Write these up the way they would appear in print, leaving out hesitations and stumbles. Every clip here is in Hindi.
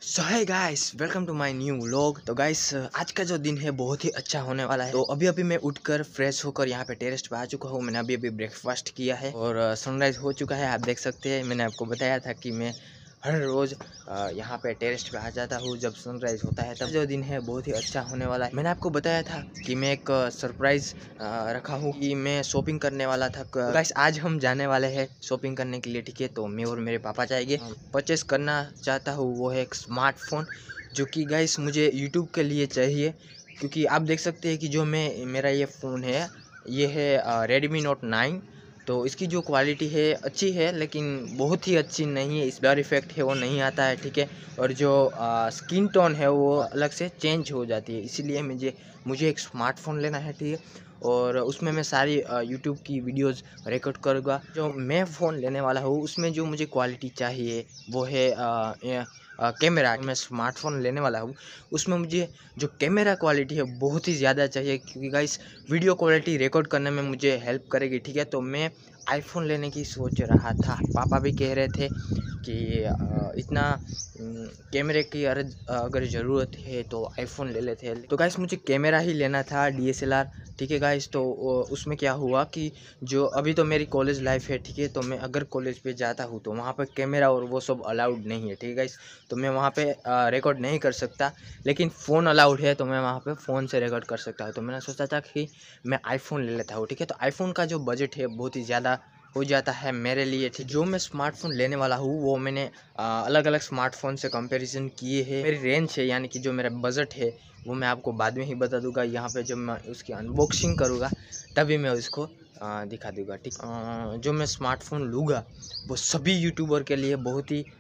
So hi guys, welcome to my new vlog. तो गाइस आज का जो दिन है बहुत ही अच्छा होने वाला है। तो अभी अभी मैं उठकर फ्रेश होकर यहाँ पे टेरेस पे आ चुका हूँ। मैंने अभी अभी ब्रेकफास्ट किया है और सनराइज हो चुका है। आप देख सकते हैं, मैंने आपको बताया था कि मैं हर रोज़ यहाँ पे टेरेस पे आ जाता हूँ जब सनराइज होता है। तब जो दिन है बहुत ही अच्छा होने वाला है। मैंने आपको बताया था कि मैं एक सरप्राइज रखा हूँ कि मैं शॉपिंग करने वाला था। तो गाइस आज हम जाने वाले हैं शॉपिंग करने के लिए, ठीक है। तो मैं और मेरे पापा जाएंगे। परचेस करना चाहता हूँ वो है एक स्मार्टफोन, जो कि गाइस मुझे यूट्यूब के लिए चाहिए। क्योंकि आप देख सकते हैं कि जो मेरा ये फ़ोन है, ये है रेडमी नोट 9। तो इसकी जो क्वालिटी है अच्छी है, लेकिन बहुत ही अच्छी नहीं है। इस ब्लर इफेक्ट है वो नहीं आता है, ठीक है। और जो स्किन टोन है वो अलग से चेंज हो जाती है। इसीलिए मुझे एक स्मार्टफोन लेना है, ठीक है। और उसमें मैं सारी यूट्यूब की वीडियोस रिकॉर्ड करूँगा। जो मैं फ़ोन लेने वाला हूँ उसमें जो मुझे क्वालिटी चाहिए वो है कैमरा। मैं स्मार्टफोन लेने वाला हूँ उसमें मुझे जो कैमरा क्वालिटी है बहुत ही ज़्यादा चाहिए, क्योंकि गाइस वीडियो क्वालिटी रिकॉर्ड करने में मुझे हेल्प करेगी, ठीक है। तो मैं आईफोन लेने की सोच रहा था। पापा भी कह रहे थे कि इतना कैमरे की अगर ज़रूरत है तो आईफोन ले लेते हैं। तो गाइस मुझे कैमरा ही लेना था, डीएसएलआर, ठीक है गाइस। तो उसमें क्या हुआ कि जो अभी तो मेरी कॉलेज लाइफ है, ठीक है। तो मैं अगर कॉलेज पे जाता हूँ तो वहाँ पर कैमरा और वो सब अलाउड नहीं है, ठीक है गाइस। तो मैं वहाँ पे रिकॉर्ड नहीं कर सकता, लेकिन फ़ोन अलाउड है तो मैं वहाँ पे फ़ोन से रिकॉर्ड कर सकता हूँ। तो मैंने सोचा था कि मैं आईफोन ले लेता हूँ, ठीक है। तो आईफोन का जो बजट है बहुत ही ज़्यादा हो जाता है मेरे लिए, ठीक। जो मैं स्मार्टफोन लेने वाला हूँ वो मैंने अलग अलग स्मार्टफोन से कंपैरिजन किए हैं। मेरी रेंज है, यानी कि जो मेरा बजट है वो मैं आपको बाद में ही बता दूंगा। यहाँ पे जब मैं उसकी अनबॉक्सिंग करूँगा तभी मैं उसको दिखा दूंगा, ठीक। जो मैं स्मार्टफोन लूँगा वो सभी यूट्यूबर के लिए बहुत ही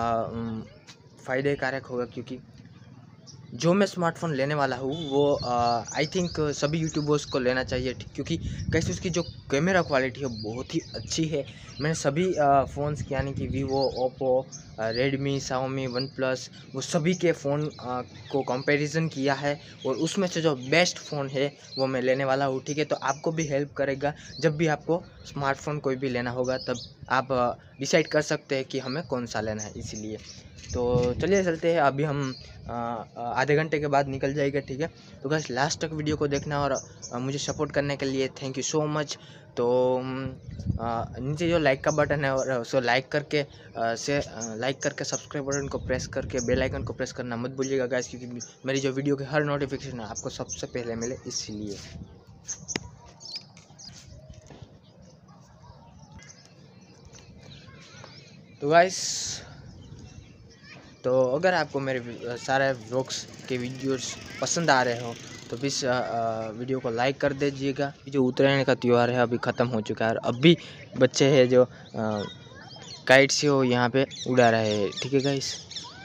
फ़ायदे कारक होगा, क्योंकि जो मैं स्मार्टफोन लेने वाला हूँ वो आई थिंक सभी यूट्यूबर्स को लेना चाहिए, ठीक। क्योंकि कैसे उसकी जो कैमरा क्वालिटी है बहुत ही अच्छी है। मैंने सभी फ़ोन्स यानी कि Vivo, Oppo, Redmi, Xiaomi, OnePlus, वो सभी के फ़ोन को कंपैरिजन किया है और उसमें से जो बेस्ट फ़ोन है वो मैं लेने वाला हूँ, ठीक है। तो आपको भी हेल्प करेगा जब भी आपको स्मार्टफोन कोई भी लेना होगा, तब आप डिसाइड कर सकते हैं कि हमें कौन सा लेना है। इसीलिए तो चलिए चलते हैं। अभी हम आधे घंटे के बाद निकल जाएगा, ठीक है। तो गाइस लास्ट तक वीडियो को देखना और मुझे सपोर्ट करने के लिए थैंक यू सो मच। तो नीचे जो लाइक का बटन है और उसको लाइक करके सब्सक्राइब बटन को प्रेस करके बेल आइकन को प्रेस करना मत भूलिएगा गाइस, क्योंकि मेरी जो वीडियो की हर नोटिफिकेशन है आपको सबसे पहले मिले, इसीलिए। तो गाइस तो अगर आपको मेरे सारे व्लॉग्स के वीडियोस पसंद आ रहे हो तो प्लीज़ वीडियो को लाइक कर दीजिएगा। जो उत्तरायण का त्यौहार है अभी ख़त्म हो चुका है और अभी बच्चे हैं जो काइट से हो यहाँ पे उड़ा रहे हैं, ठीक है गाइस।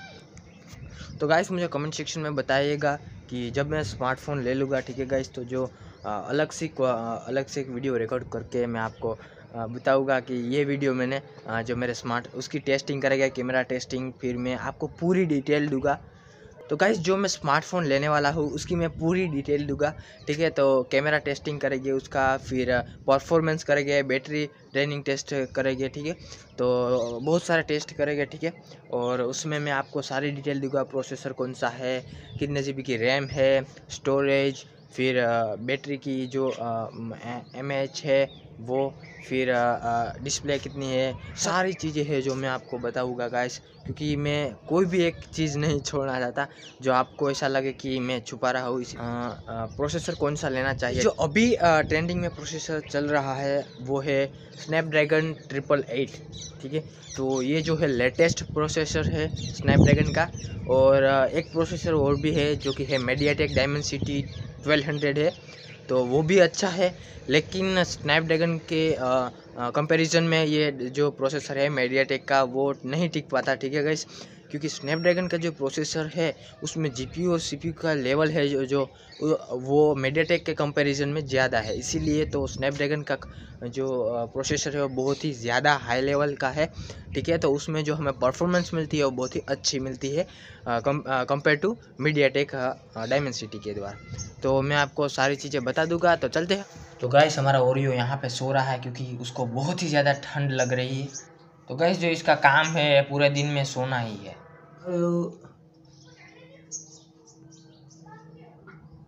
तो गाइस मुझे कमेंट सेक्शन में बताइएगा कि जब मैं स्मार्टफोन ले लूँगा, ठीक है गाइस, तो जो अलग से एक वीडियो रिकॉर्ड करके मैं आपको बताऊँगा कि ये वीडियो मैंने जो मेरे उसकी टेस्टिंग करेगा, कैमरा टेस्टिंग, फिर मैं आपको पूरी डिटेल दूँगा। तो गाइस जो मैं स्मार्टफोन लेने वाला हूँ उसकी मैं पूरी डिटेल दूंगा, ठीक है। तो कैमरा टेस्टिंग करेंगे उसका, फिर परफॉर्मेंस करेंगे, बैटरी ड्रेनिंग टेस्ट करेंगे, ठीक है। तो बहुत सारे टेस्ट करेंगे, ठीक है। और उसमें मैं आपको सारी डिटेल दूंगा, प्रोसेसर कौन सा है, कितने GB की रैम है, स्टोरेज, फिर बैटरी की जो mAh है वो, फिर डिस्प्ले कितनी है, सारी चीज़ें हैं जो मैं आपको बताऊंगा गाइस। क्योंकि मैं कोई भी एक चीज़ नहीं छोड़ना चाहता जो आपको ऐसा लगे कि मैं छुपा रहा हूँ। प्रोसेसर कौन सा लेना चाहिए, जो अभी ट्रेंडिंग में प्रोसेसर चल रहा है वो है स्नैपड्रैगन 888, ठीक है। तो ये जो है लेटेस्ट प्रोसेसर है स्नैपड्रैगन का। और एक प्रोसेसर और भी है जो कि है मीडियाटेक डायमेंसिटी 1200 है, तो वो भी अच्छा है। लेकिन स्नैपड्रैगन के कंपैरिजन में ये जो प्रोसेसर है मीडियाटेक का वो नहीं टिक पाता, ठीक है गाइस। क्योंकि स्नैपड्रैगन का जो प्रोसेसर है उसमें जीपीयू और सीपीयू का लेवल है जो वो मीडियाटेक के कंपैरिजन में ज़्यादा है। इसीलिए तो स्नैपड्रैगन का जो प्रोसेसर है वो बहुत ही ज़्यादा हाई लेवल का है, ठीक है। तो उसमें जो हमें परफॉर्मेंस मिलती है वो बहुत ही अच्छी मिलती है कंपेयर टू मीडियाटेक डायमेंसिटी के द्वारा। तो मैं आपको सारी चीज़ें बता दूंगा, तो चलते हैं। तो गाइस हमारा ओरियो यहाँ पे सो रहा है क्योंकि उसको बहुत ही ज़्यादा ठंड लग रही है। तो गाइस जो इसका काम है पूरे दिन में सोना ही है।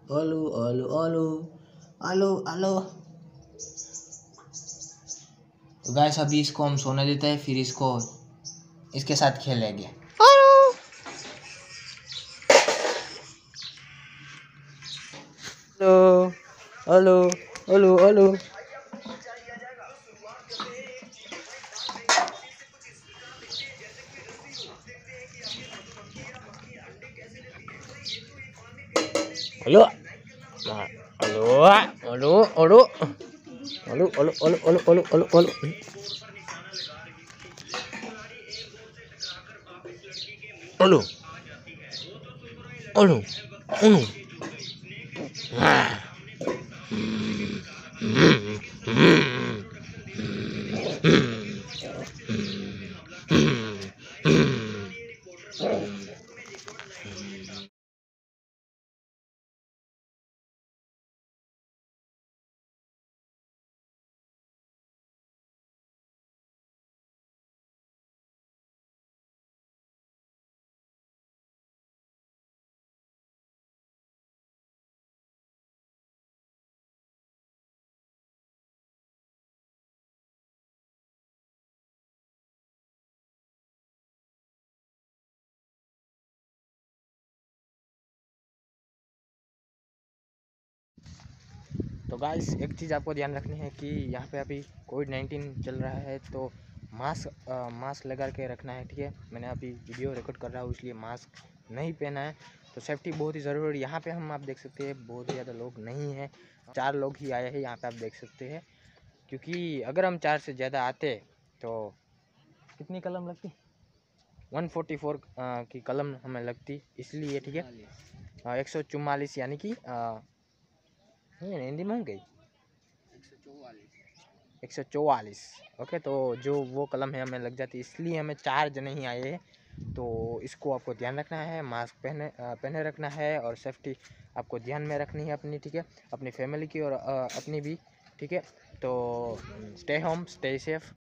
ओलू ओलू ओलू आलू आलू। तो गाइस अभी इसको हम सोने देते हैं, फिर इसको इसके साथ खेलेंगे। Hello hello hello hello. Hello hello hello hello hello hello hello hello hello hello. Hello hello hello. तो गाइस एक चीज़ आपको ध्यान रखनी है कि यहाँ पे अभी कोविड-19 चल रहा है, तो मास्क लगा के रखना है, ठीक है। मैंने अभी वीडियो रिकॉर्ड कर रहा हूँ, इसलिए मास्क नहीं पहना है। तो सेफ्टी बहुत ही ज़रूरी है। यहाँ पे हम आप देख सकते हैं बहुत ही ज़्यादा लोग नहीं हैं, 4 लोग ही आए हैं यहाँ पे, आप देख सकते हैं। क्योंकि अगर हम 4 से ज़्यादा आते तो कितनी कलम लगती, 144 की कलम हमें लगती, इसलिए ठीक है। 144 यानी कि हिंदी में हो गई 144। ओके, तो जो वो कलम है हमें लग जाती, इसलिए हमें 4 जने ही आए हैं। तो इसको आपको ध्यान रखना है, मास्क पहने रखना है, और सेफ्टी आपको ध्यान में रखनी है अपनी, ठीक है, अपनी फैमिली की और अपनी भी, ठीक है। तो स्टे होम, स्टे सेफ।